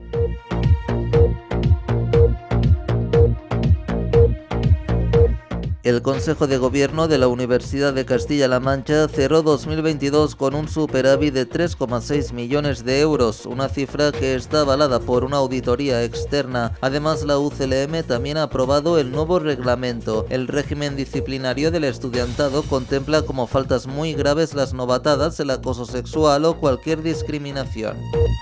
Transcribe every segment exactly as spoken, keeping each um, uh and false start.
El Consejo de Gobierno de la Universidad de Castilla-La Mancha cerró dos mil veintidós con un superávit de tres coma seis millones de euros, una cifra que está avalada por una auditoría externa. Además, la U C L M también ha aprobado el nuevo reglamento. El régimen disciplinario del estudiantado contempla como faltas muy graves las novatadas, el acoso sexual o cualquier discriminación.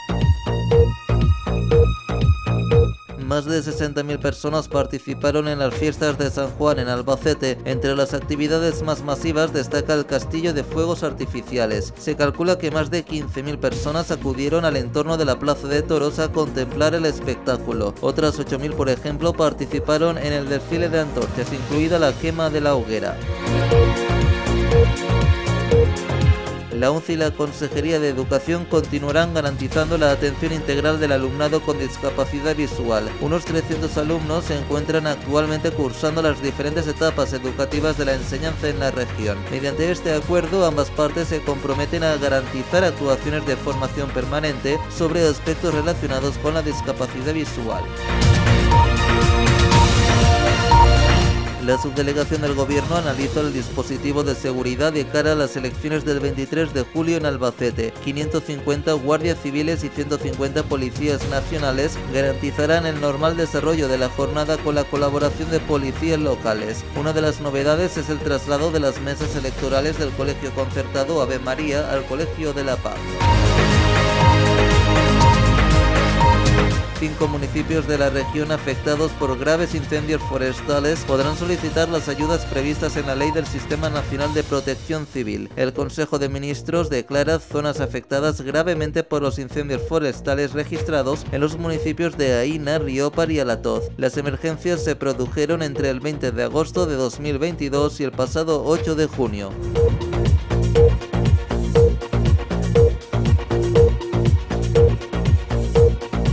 Más de sesenta mil personas participaron en las fiestas de San Juan en Albacete. Entre las actividades más masivas destaca el castillo de fuegos artificiales. Se calcula que más de quince mil personas acudieron al entorno de la plaza de toros a contemplar el espectáculo. Otras ocho mil, por ejemplo, participaron en el desfile de antorchas, incluida la quema de la hoguera. La U N C y la Consejería de Educación continuarán garantizando la atención integral del alumnado con discapacidad visual. Unos trescientos alumnos se encuentran actualmente cursando las diferentes etapas educativas de la enseñanza en la región. Mediante este acuerdo, ambas partes se comprometen a garantizar actuaciones de formación permanente sobre aspectos relacionados con la discapacidad visual. La subdelegación del Gobierno analizó el dispositivo de seguridad de cara a las elecciones del veintitrés de julio en Albacete. quinientos cincuenta guardias civiles y ciento cincuenta policías nacionales garantizarán el normal desarrollo de la jornada con la colaboración de policías locales. Una de las novedades es el traslado de las mesas electorales del Colegio Concertado Ave María al Colegio de la Paz. Cinco municipios de la región afectados por graves incendios forestales podrán solicitar las ayudas previstas en la Ley del Sistema Nacional de Protección Civil. El Consejo de Ministros declara zonas afectadas gravemente por los incendios forestales registrados en los municipios de Aína, Riópar y Alatoz. Las emergencias se produjeron entre el veinte de agosto de dos mil veintidós y el pasado ocho de junio.